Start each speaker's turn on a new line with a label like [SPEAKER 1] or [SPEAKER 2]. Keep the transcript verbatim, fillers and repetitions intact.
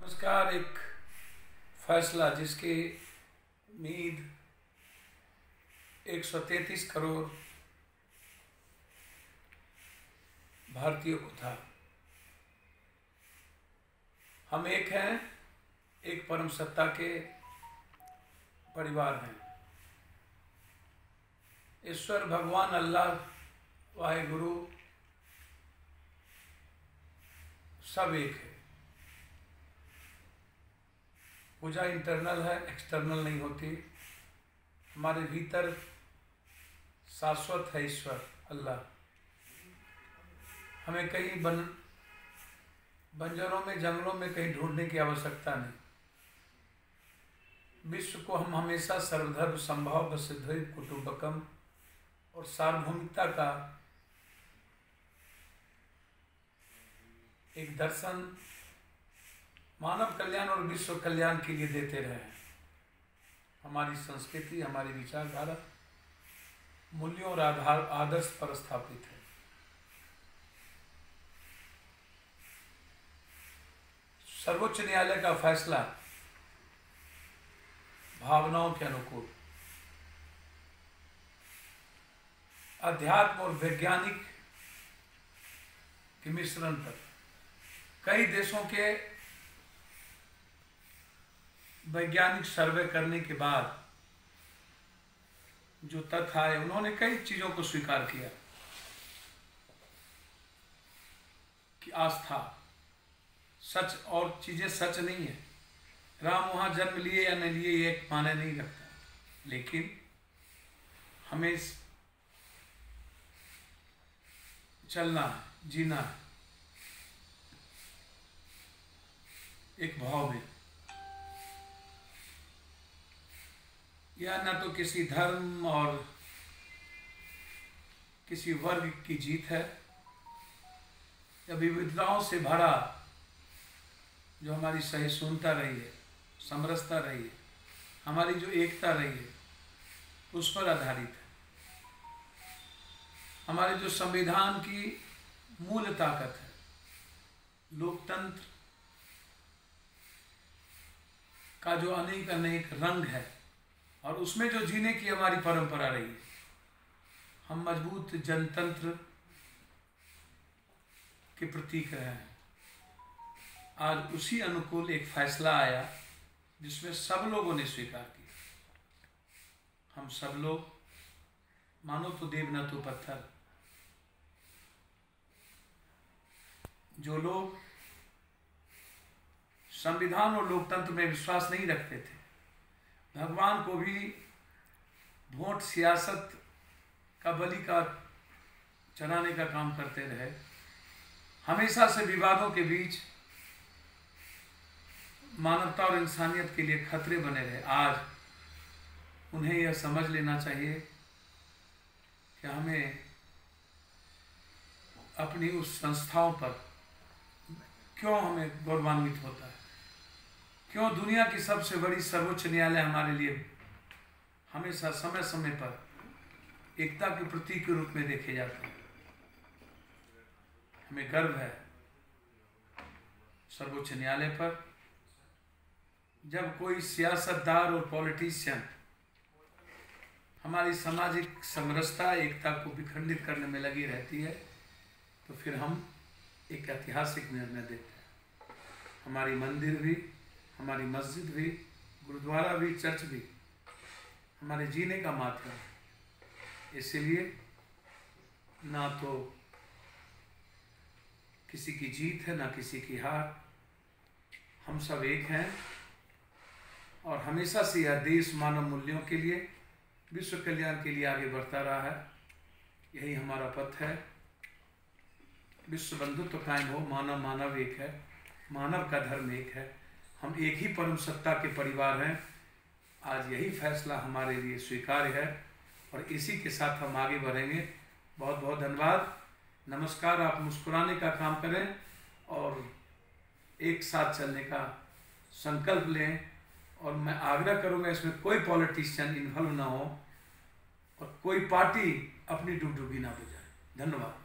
[SPEAKER 1] नमस्कार। एक फैसला जिसकी उम्मीद एक सौ तैंतीस करोड़ भारतीयों को था। हम एक हैं, एक परम सत्ता के परिवार हैं। ईश्वर भगवान अल्लाह वाहिगुरु सब एक है। पूजा इंटरनल है, एक्सटर्नल नहीं होती। हमारे भीतर शाश्वत है ईश्वर अल्लाह। हमें कहीं बन बंजरों में, जंगलों में कहीं ढूंढने की आवश्यकता नहीं। विश्व को हम हमेशा सर्वधर्म संभव वसुधैव कुटुंबकम और सार्वभौमिकता का एक दर्शन मानव कल्याण और विश्व कल्याण के लिए देते रहे। हमारी संस्कृति, हमारी विचारधारा मूल्यों और आधार आदर्श पर स्थापित है। सर्वोच्च न्यायालय का फैसला भावनाओं के अनुकूल, अध्यात्म और वैज्ञानिक के मिश्रण पर कई देशों के वैज्ञानिक सर्वे करने के बाद जो तथ्य आए, उन्होंने कई चीजों को स्वीकार किया कि आस्था सच और चीजें सच नहीं है। राम वहां जन्म लिए या नहीं लिए ये एक माने नहीं रखता, लेकिन हमें चलना है, जीना है एक भाव में। यह न तो किसी धर्म और किसी वर्ग की जीत है, या विविधताओं से भरा जो हमारी सहिष्णुता रही है, समरसता रही है, हमारी जो एकता रही है, उस पर आधारित है। हमारे जो संविधान की मूल ताकत है, लोकतंत्र का जो अनेक अनेक रंग है, और उसमें जो जीने की हमारी परंपरा रही है। हम मजबूत जनतंत्र के प्रतीक रहे हैं। आज उसी अनुकूल एक फैसला आया जिसमें सब लोगों ने स्वीकार किया। हम सब लोग मानो तो देव न तो पत्थर। जो लोग संविधान और लोकतंत्र में विश्वास नहीं रखते थे, भगवान को भी वोट सियासत का बलि का चढ़ाने का काम करते रहे, हमेशा से विवादों के बीच मानवता और इंसानियत के लिए खतरे बने रहे। आज उन्हें यह समझ लेना चाहिए कि हमें अपनी उस संस्थाओं पर क्यों हमें गौरवान्वित होता है, क्यों दुनिया की सबसे बड़ी सर्वोच्च न्यायालय हमारे लिए हमेशा समय समय पर एकता के प्रतीक के रूप में देखे जाते हैं। हमें गर्व है सर्वोच्च न्यायालय पर। जब कोई सियासतदार और पॉलिटिशियन हमारी सामाजिक समरसता, एकता को विखंडित करने में लगी रहती है, तो फिर हम एक ऐतिहासिक निर्णय देते हैं। हमारी मंदिर भी, हमारी मस्जिद भी, गुरुद्वारा भी, चर्च भी हमारे जीने का माध्यम है। इसीलिए ना तो किसी की जीत है, ना किसी की हार। हम सब एक हैं, और हमेशा से यह देश मानव मूल्यों के लिए, विश्व कल्याण के लिए आगे बढ़ता रहा है। यही हमारा पथ है। विश्व बंधुत्व कायम हो, मानव मानव एक है, मानव का धर्म एक है। हम एक ही परम सत्ता के परिवार हैं। आज यही फैसला हमारे लिए स्वीकार्य है, और इसी के साथ हम आगे बढ़ेंगे। बहुत बहुत धन्यवाद, नमस्कार। आप मुस्कुराने का काम करें और एक साथ चलने का संकल्प लें। और मैं आग्रह करूंगा, इसमें कोई पॉलिटिशियन इन्वॉल्व ना हो और कोई पार्टी अपनी डुगडुगी ना बजाए। धन्यवाद।